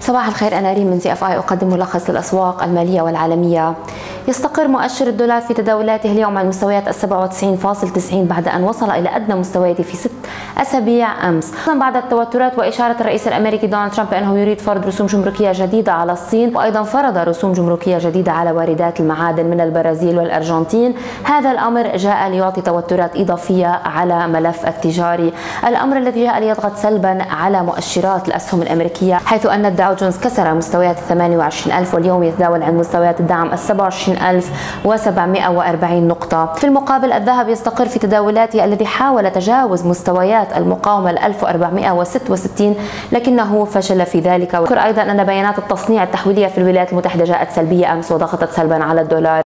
صباح الخير، أنا ريم من ZFI أقدم ملخص للأسواق المالية والعالمية. يستقر مؤشر الدولار في تداولاته اليوم على مستويات 97.90 بعد أن وصل إلى أدنى مستوياته في 6 أسابيع أمس، بعد التوترات وإشارة الرئيس الأمريكي دونالد ترامب بأنه يريد فرض رسوم جمركية جديدة على الصين، وأيضا فرض رسوم جمركية جديدة على واردات المعادن من البرازيل والأرجنتين. هذا الأمر جاء ليعطي توترات إضافية على ملف التجاري، الأمر الذي جاء ليضغط سلبا على مؤشرات الأسهم الأمريكية، حيث أن الداو جونز كسر مستويات 28,000 واليوم يتداول عند مستويات الدعم 27,740 نقطة. في المقابل الذهب يستقر في تداولاته الذي حاول تجاوز مستويات المقاومة 1466 لكنه فشل في ذلك. وذكر أيضا أن بيانات التصنيع التحويلية في الولايات المتحدة جاءت سلبية أمس وضغطت سلبا على الدولار.